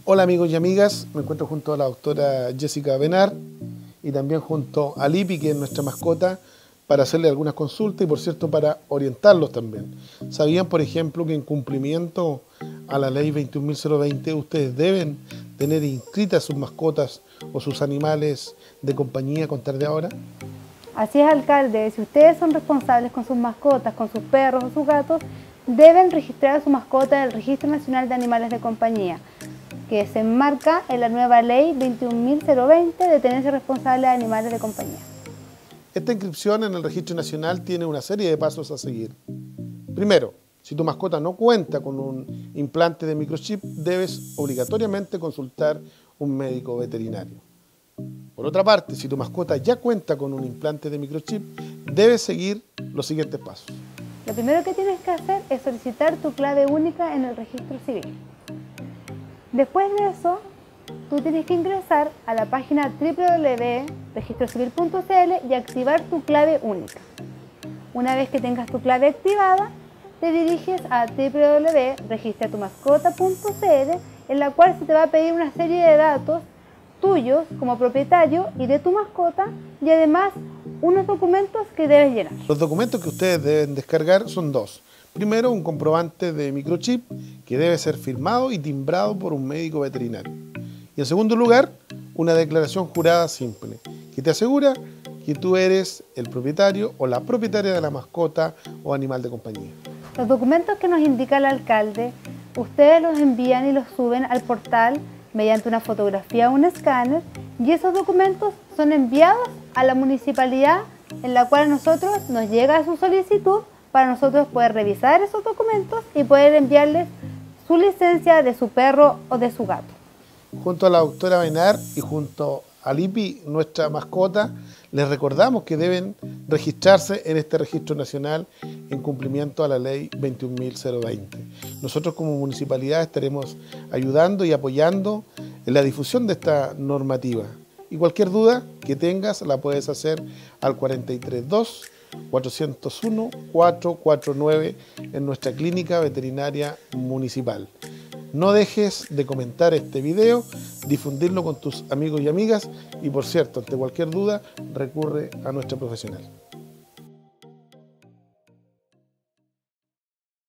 Hola amigos y amigas, me encuentro junto a la doctora Jessica Benar y también junto a Lipi, que es nuestra mascota, para hacerle algunas consultas y por cierto para orientarlos también. ¿Sabían, por ejemplo, que en cumplimiento a la ley 21.020 ustedes deben tener inscritas sus mascotas o sus animales de compañía a contar de ahora? Así es, alcalde. Si ustedes son responsables con sus mascotas, con sus perros o sus gatos, deben registrar a su mascota en el Registro Nacional de Animales de Compañía, que se enmarca en la nueva ley 21.020 de tenencia responsable de animales de compañía. Esta inscripción en el Registro Nacional tiene una serie de pasos a seguir. Primero, si tu mascota no cuenta con un implante de microchip, debes obligatoriamente consultar un médico veterinario. Por otra parte, si tu mascota ya cuenta con un implante de microchip, debes seguir los siguientes pasos. Lo primero que tienes que hacer es solicitar tu clave única en el registro civil. Después de eso, tú tienes que ingresar a la página www.registrocivil.cl y activar tu clave única. Una vez que tengas tu clave activada, te diriges a www.registratumascota.cl, en la cual se te va a pedir una serie de datos tuyos como propietario y de tu mascota, y además unos documentos que debes llenar. Los documentos que ustedes deben descargar son dos. Primero, un comprobante de microchip que debe ser firmado y timbrado por un médico veterinario. Y en segundo lugar, una declaración jurada simple que te asegura que tú eres el propietario o la propietaria de la mascota o animal de compañía. Los documentos que nos indica el alcalde, ustedes los envían y los suben al portal mediante una fotografía o un escáner, y esos documentos son enviados a la municipalidad, en la cual a nosotros nos llega su solicitud para nosotros poder revisar esos documentos y poder enviarles su licencia de su perro o de su gato. Junto a la doctora Benar y junto a Lipi, nuestra mascota, les recordamos que deben registrarse en este registro nacional en cumplimiento a la ley 21.020. Nosotros como municipalidad estaremos ayudando y apoyando en la difusión de esta normativa. Y cualquier duda que tengas la puedes hacer al 432 401 449 en nuestra clínica veterinaria municipal. No dejes de comentar este video, difundirlo con tus amigos y amigas y por cierto, ante cualquier duda, recurre a nuestra profesional.